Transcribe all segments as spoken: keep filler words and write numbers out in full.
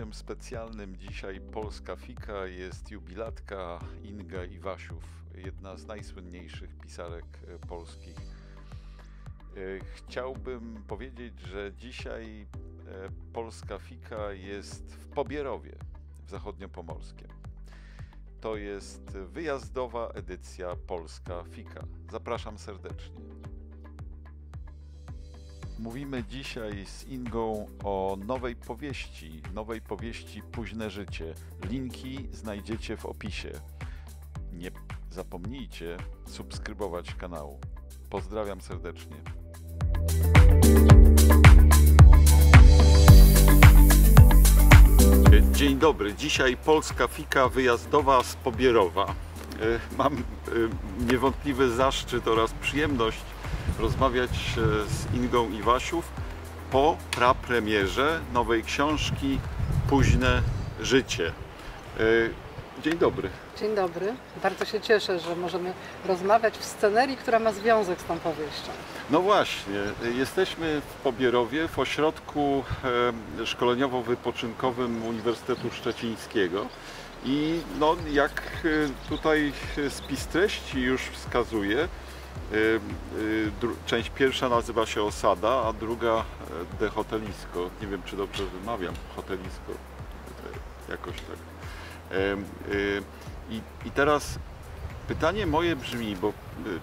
gościem specjalnym dzisiaj Polska Fika jest jubilatka Inga Iwasiów, jedna z najsłynniejszych pisarek polskich. Chciałbym powiedzieć, że dzisiaj Polska Fika jest w Pobierowie, w Zachodniopomorskiem. To jest wyjazdowa edycja Polska Fika. Zapraszam serdecznie. Mówimy dzisiaj z Ingą o nowej powieści, nowej powieści Późne życie. Linki znajdziecie w opisie. Nie zapomnijcie subskrybować kanału. Pozdrawiam serdecznie. Dzień dobry. Dzisiaj Polska Fika wyjazdowa z Pobierowa. Mam niewątpliwy zaszczyt oraz przyjemność rozmawiać z Ingą Iwasiów po prapremierze nowej książki Późne życie. Dzień dobry. Dzień dobry. Bardzo się cieszę, że możemy rozmawiać w scenerii, która ma związek z tą powieścią. No właśnie, jesteśmy w Pobierowie, w ośrodku szkoleniowo-wypoczynkowym Uniwersytetu Szczecińskiego. I no, jak tutaj spis treści już wskazuje, część pierwsza nazywa się Osada, a druga De Hotelisko. Nie wiem, czy dobrze wymawiam, Hotelisko, jakoś tak. I, i teraz pytanie moje brzmi, bo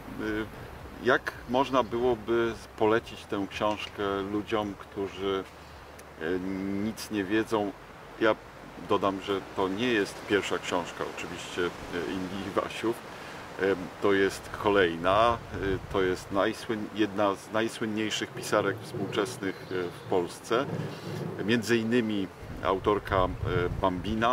jak można byłoby polecić tę książkę ludziom, którzy nic nie wiedzą? Ja dodam, że to nie jest pierwsza książka oczywiście Ingi Iwasiów. To jest kolejna, to jest najsłyn, jedna z najsłynniejszych pisarek współczesnych w Polsce. Między innymi autorka Bambina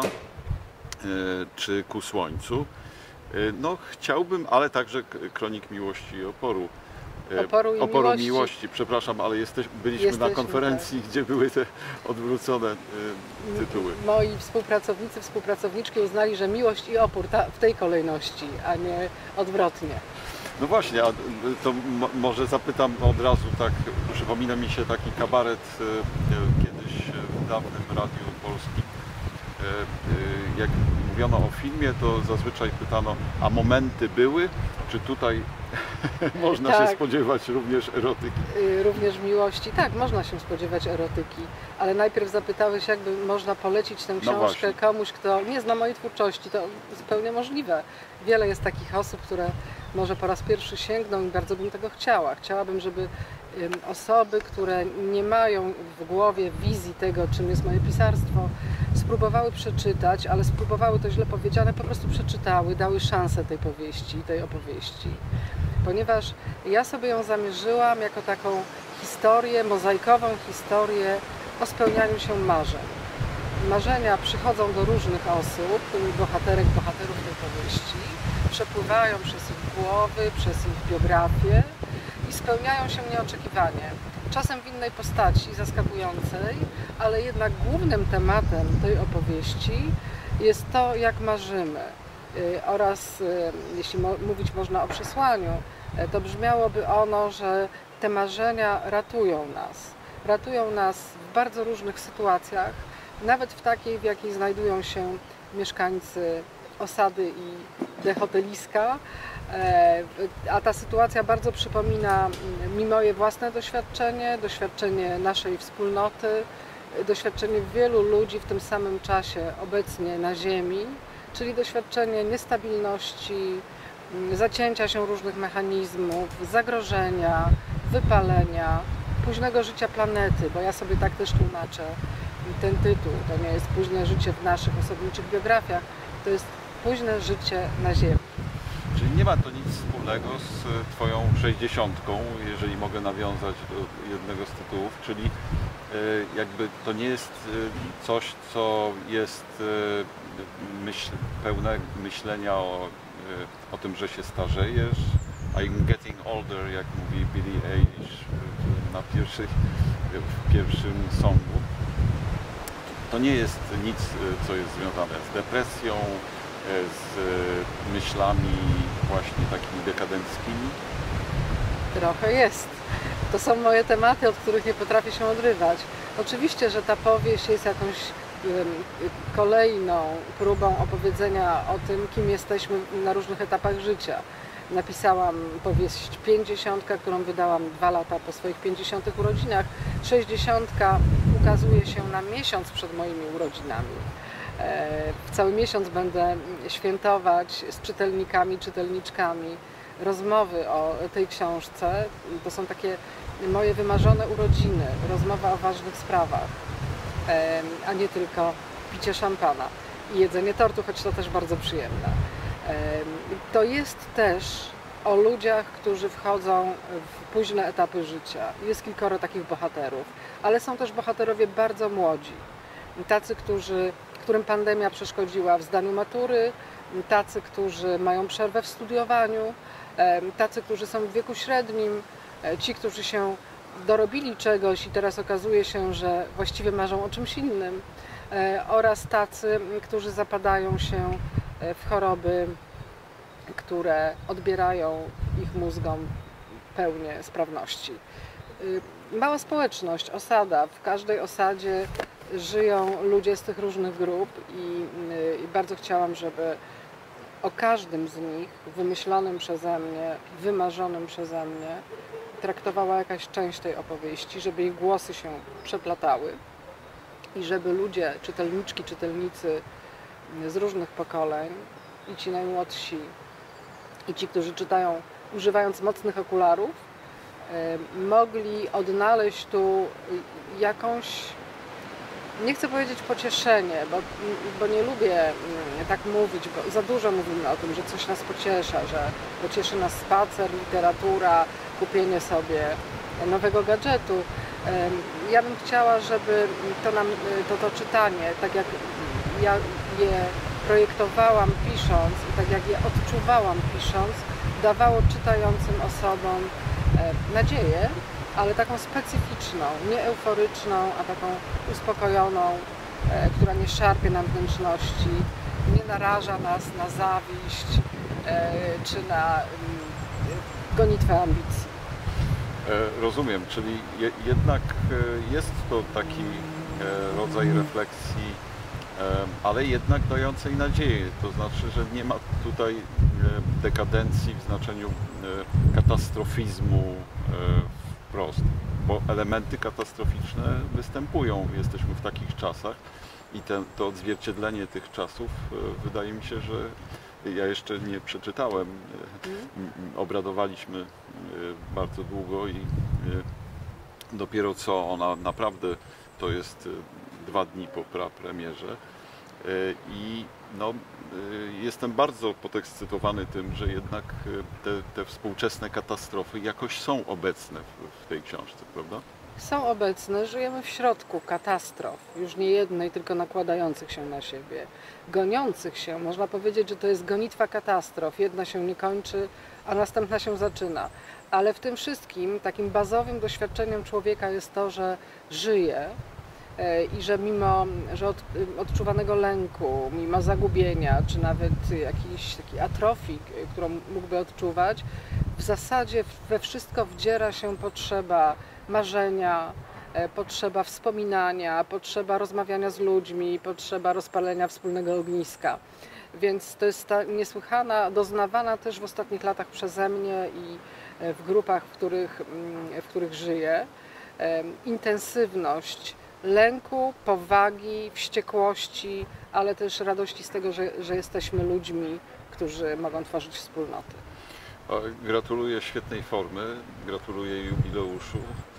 czy Ku słońcu. No chciałbym, ale także Kronik miłości i oporu. Oporu i Oporu miłości. miłości, przepraszam, ale jesteś, byliśmy Jesteśmy, na konferencji, tak, gdzie były te odwrócone y, tytuły. Moi współpracownicy, współpracowniczki uznali, że miłość i opór ta, w tej kolejności, a nie odwrotnie. No właśnie, a to może zapytam od razu, tak, przypomina mi się taki kabaret y, kiedyś w dawnym Radiu Polskim. Y, y, jak mówiono o filmie, to zazwyczaj pytano, a momenty były? Czy tutaj można tak. się spodziewać również erotyki? Również miłości. Tak, można się spodziewać erotyki, ale najpierw zapytałeś, jakby można polecić tę książkę no komuś, kto nie zna mojej twórczości. To zupełnie możliwe. Wiele jest takich osób, które może po raz pierwszy sięgną i bardzo bym tego chciała. Chciałabym, żeby osoby, które nie mają w głowie wizji tego, czym jest moje pisarstwo, spróbowały przeczytać, ale spróbowały, to źle powiedziane, po prostu przeczytały, dały szansę tej powieści, tej opowieści. Ponieważ ja sobie ją zamierzyłam jako taką historię, mozaikową historię o spełnianiu się marzeń. Marzenia przychodzą do różnych osób, bohaterek, bohaterów tej powieści, przepływają przez ich głowy, przez ich biografię i spełniają się nieoczekiwanie. Czasem w innej postaci, zaskakującej, ale jednak głównym tematem tej opowieści jest to, jak marzymy. Oraz, jeśli mówić można o przesłaniu, to brzmiałoby ono, że te marzenia ratują nas. Ratują nas w bardzo różnych sytuacjach, nawet w takiej, w jakiej znajdują się mieszkańcy Osady i De Hoteliska. A ta sytuacja bardzo przypomina mi moje własne doświadczenie, doświadczenie naszej wspólnoty, doświadczenie wielu ludzi w tym samym czasie obecnie na Ziemi, czyli doświadczenie niestabilności, zacięcia się różnych mechanizmów, zagrożenia, wypalenia, późnego życia planety, bo ja sobie tak też tłumaczę ten tytuł. To nie jest późne życie w naszych osobniczych biografiach, to jest późne życie na Ziemi. Czyli nie ma to nic wspólnego z Twoją sześćdziesiątką, jeżeli mogę nawiązać do jednego z tytułów, czyli jakby to nie jest coś, co jest myśl, pełne myślenia o, o tym, że się starzejesz. I'm getting older, jak mówi Billie Eilish na pierwszych, w pierwszym songu. To nie jest nic, co jest związane z depresją, z myślami właśnie takimi dekadenckimi? Trochę jest. To są moje tematy, od których nie potrafię się odrywać. Oczywiście, że ta powieść jest jakąś kolejną próbą opowiedzenia o tym, kim jesteśmy na różnych etapach życia. Napisałam powieść pięćdziesiątka, którą wydałam dwa lata po swoich pięćdziesiątych urodzinach. sześćdziesiątka ukazuje się na miesiąc przed moimi urodzinami. W cały miesiąc będę świętować z czytelnikami, czytelniczkami rozmowy o tej książce. To są takie moje wymarzone urodziny, rozmowa o ważnych sprawach, a nie tylko picie szampana i jedzenie tortu, choć to też bardzo przyjemne. To jest też o ludziach, którzy wchodzą w późne etapy życia. Jest kilkoro takich bohaterów, ale są też bohaterowie bardzo młodzi. Tacy, którzy, którym pandemia przeszkodziła w zdaniu matury, tacy, którzy mają przerwę w studiowaniu, tacy, którzy są w wieku średnim, ci, którzy się dorobili czegoś i teraz okazuje się, że właściwie marzą o czymś innym, oraz tacy, którzy zapadają się w choroby, które odbierają ich mózgom pełnię sprawności. Mała społeczność, osada. W każdej osadzie żyją ludzie z tych różnych grup i, i bardzo chciałam, żeby o każdym z nich, wymyślonym przeze mnie, wymarzonym przeze mnie, traktowała jakaś część tej opowieści, żeby ich głosy się przeplatały i żeby ludzie, czytelniczki, czytelnicy z różnych pokoleń, i ci najmłodsi, i ci, którzy czytają używając mocnych okularów, mogli odnaleźć tu jakąś, nie chcę powiedzieć pocieszenie, bo, bo nie lubię tak mówić, bo za dużo mówimy o tym, że coś nas pociesza, że pocieszy nas spacer, literatura, kupienie sobie nowego gadżetu. Ja bym chciała, żeby to, nam, to, to czytanie, tak jak ja je projektowałam pisząc i tak jak je odczuwałam pisząc, dawało czytającym osobom nadzieję, ale taką specyficzną, nie euforyczną, a taką uspokojoną, która nie szarpie nam wnętrzności, nie naraża nas na zawiść czy na gonitwę ambicji. Rozumiem, czyli je, jednak jest to taki rodzaj refleksji, ale jednak dającej nadzieję. To znaczy, że nie ma tutaj dekadencji w znaczeniu katastrofizmu wprost, bo elementy katastroficzne występują. Jesteśmy w takich czasach i te, to odzwierciedlenie tych czasów wydaje mi się, że ja jeszcze nie przeczytałem. Obradowaliśmy bardzo długo i dopiero co ona naprawdę to jest dwa dni po prapremierze i no, jestem bardzo podekscytowany tym, że jednak te, te współczesne katastrofy jakoś są obecne w, w tej książce, prawda? Są obecne, żyjemy w środku katastrof, już nie jednej, tylko nakładających się na siebie, goniących się. Można powiedzieć, że to jest gonitwa katastrof. Jedna się nie kończy, a następna się zaczyna. Ale w tym wszystkim takim bazowym doświadczeniem człowieka jest to, że żyje i że mimo że od, odczuwanego lęku, mimo zagubienia, czy nawet jakiejś takiej atrofii, którą mógłby odczuwać, w zasadzie we wszystko wdziera się potrzeba marzenia, potrzeba wspominania, potrzeba rozmawiania z ludźmi, potrzeba rozpalenia wspólnego ogniska. Więc to jest ta niesłychana, doznawana też w ostatnich latach przeze mnie i w grupach, w których, w których żyję, intensywność lęku, powagi, wściekłości, ale też radości z tego, że, że jesteśmy ludźmi, którzy mogą tworzyć wspólnoty. Gratuluję świetnej formy, gratuluję jubileuszu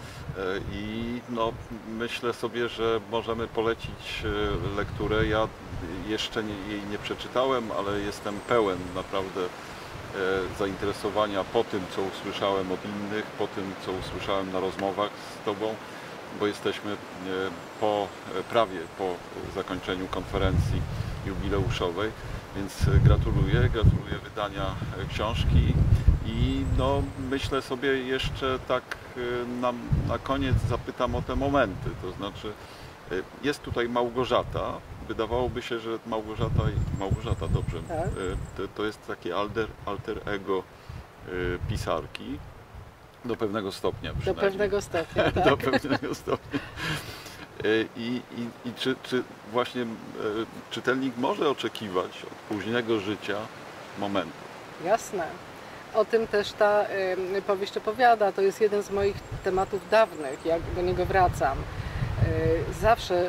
i no, myślę sobie, że możemy polecić lekturę. Ja jeszcze nie, jej nie przeczytałem, ale jestem pełen naprawdę zainteresowania po tym, co usłyszałem od innych, po tym, co usłyszałem na rozmowach z Tobą, bo jesteśmy po, prawie po zakończeniu konferencji jubileuszowej, więc gratuluję, gratuluję wydania książki i no, myślę sobie jeszcze tak na, na koniec zapytam o te momenty, to znaczy jest tutaj Małgorzata, wydawałoby się, że Małgorzata, Małgorzata dobrze, tak? to, to jest takie alter, alter ego pisarki. Do pewnego stopnia przynajmniej. Do pewnego stopnia, tak. Do pewnego stopnia. I, i, i czy, czy właśnie czytelnik może oczekiwać od późnego życia momentu? Jasne. O tym też ta y, powieść opowiada. To jest jeden z moich tematów dawnych, jak do niego wracam. Y, zawsze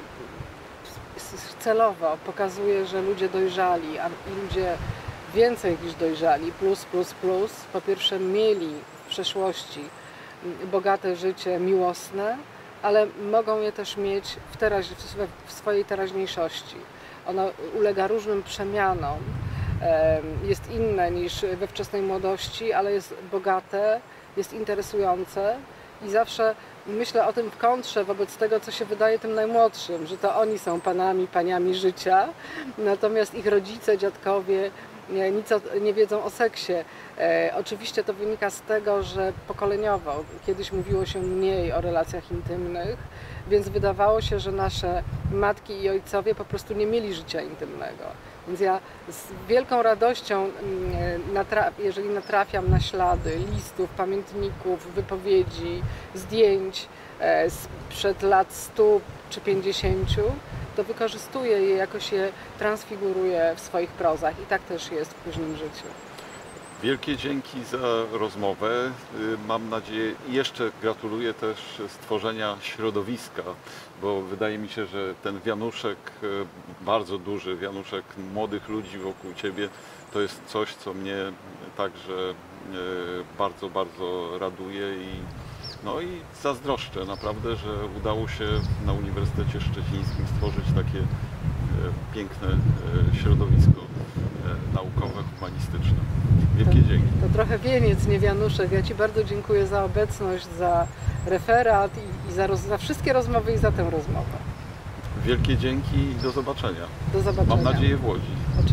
celowo pokazuje, że ludzie dojrzali, a ludzie więcej niż dojrzali, plus, plus, plus, po pierwsze mieli w przeszłości bogate życie miłosne, ale mogą je też mieć w, teraź, w swojej teraźniejszości. Ono ulega różnym przemianom, jest inne niż we wczesnej młodości, ale jest bogate, jest interesujące i zawsze myślę o tym w kontrze wobec tego, co się wydaje tym najmłodszym, że to oni są panami, paniami życia, natomiast ich rodzice, dziadkowie nie, nic o, nie wiedzą o seksie. E, oczywiście to wynika z tego, że pokoleniowo kiedyś mówiło się mniej o relacjach intymnych, więc wydawało się, że nasze matki i ojcowie po prostu nie mieli życia intymnego. Więc ja z wielką radością, natra- jeżeli natrafiam na ślady listów, pamiętników, wypowiedzi, zdjęć e, sprzed lat stu czy pięćdziesięciu, to wykorzystuję je, jakoś je transfiguruję w swoich prozach i tak też jest w późnym życiu. Wielkie dzięki za rozmowę. Mam nadzieję, i jeszcze gratuluję też stworzenia środowiska, bo wydaje mi się, że ten wianuszek, bardzo duży wianuszek młodych ludzi wokół Ciebie, to jest coś, co mnie także bardzo, bardzo raduje i, no i zazdroszczę naprawdę, że udało się na Uniwersytecie Szczecińskim stworzyć takie piękne środowisko naukowe, humanistyczne. Wielkie to, dzięki. To trochę wieniec, nie wianuszek. Ja Ci bardzo dziękuję za obecność, za referat i, i za, roz, za wszystkie rozmowy i za tę rozmowę. Wielkie dzięki i do zobaczenia. Do zobaczenia. Mam nadzieję w Łodzi.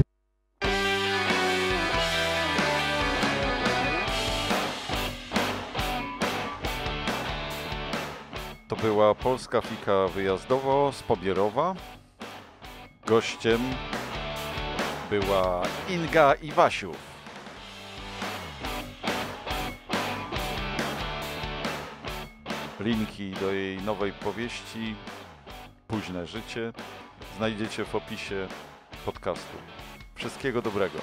To była Polska Fika wyjazdowo z Pobierowa. Gościem była Inga Iwasiów. Linki do jej nowej powieści Późne życie znajdziecie w opisie podcastu. Wszystkiego dobrego.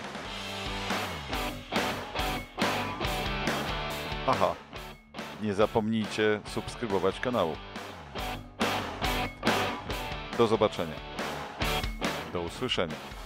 Aha, nie zapomnijcie subskrybować kanału. Do zobaczenia. Do usłyszenia.